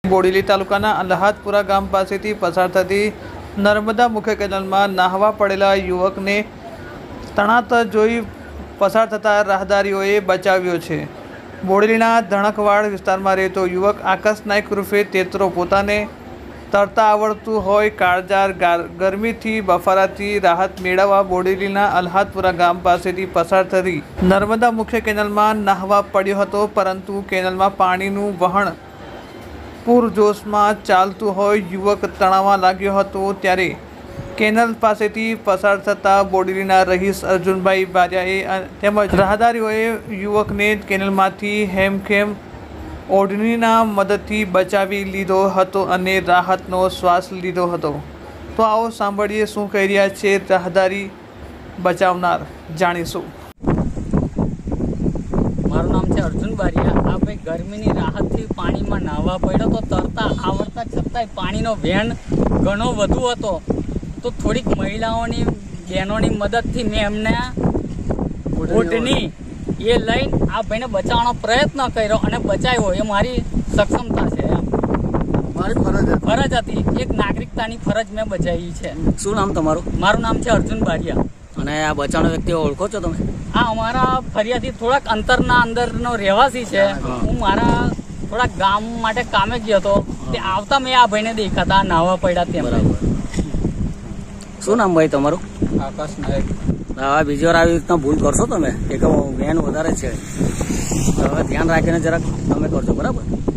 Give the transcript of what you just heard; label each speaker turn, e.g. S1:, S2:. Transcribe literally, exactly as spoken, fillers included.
S1: બોડેલી તાલુકાના અલ્હાદપુરા ગામ પાસેથી પસાર થતી નર્મદા મુખ્ય કેનાલમાં નાહવા પડેલા યુવકને તણાતા જોઈ પસાર થતા રાહદારીઓએ બચાવ્યો છે। બોડેલીના ધણકવાડ વિસ્તારમાં રહેતો યુવક આકાશ નાયક રૂપે તેતરો પોતાને તરતા આવડતું હોય કાળજાર ગરમીથી બફારાથી રાહત મેળવવા બોડેલીના અલ્હાદપુરા ગામ પાસેથી પસાર થતી નર્મદા મુખ્ય કેનાલમાં નાહવા પડ્યો હતો, પરંતુ કેનાલમાં પાણીનું વહન પૂરજોશમાં ચાલતું હોય યુવક તણાવા લાગ્યો હતો। ત્યારે કેનાલ પાસેથી પસાર થતા બોડેલીના રહીશ અર્જુનભાઈ બારિયાએ તેમજ રાહદારીઓએ યુવકને કેનાલમાંથી હેમખેમ ઓઢણીના મદદથી બચાવી લીધો હતો અને રાહતનો શ્વાસ લીધો હતો। તો આવો સાંભળીએ શું કહી રહ્યા છે રાહદારી બચાવનાર, જાણીશું।
S2: મારું નામ છે અર્જુન બારિયા। આ ભાઈ ગરમીની રાહતથી પાણીમાં નાહવા પડ્યો તો તરતા આવડતા છતાંય પાણીનો વહેણ ઘણો વધુ હતો, તો થોડીક મહિલાઓની બહેનોની મદદથી મેં એમને ઓઢણી એ લઈને આ ભાઈને બચાવવાનો પ્રયત્ન કર્યો અને બચાવ્યો। એ મારી સક્ષમતા છે,
S3: મારી ફરજ
S2: ફરજ હતી, એક નાગરિકતાની ફરજ મેં બજાવી છે।
S3: શું નામ તમારું?
S2: મારું નામ છે અર્જુન બારિયા।
S3: અને આ બચાવનો વ્યક્તિ ઓળખો છો તમે?
S2: આ અમારા ફરિયાથી થોડાક અંતરના અંદરનો રહેવાસી છે। હું મારા થોડાક ગામ માટે કામે ગયો હતો, તે આવતા મેં આ ભાઈને દેખાતા નાહવા પડ્યા તેમ।
S3: બરાબર। શું નામ ભાઈ તમારું?
S2: આકાશ નાયક।
S3: હવે બીજી વાર આવી રીતના ભૂલ કરશો તમે, એક વેન વધારે છે, હવે ધ્યાન રાખીને જરાક તમે કરજો, બરાબર?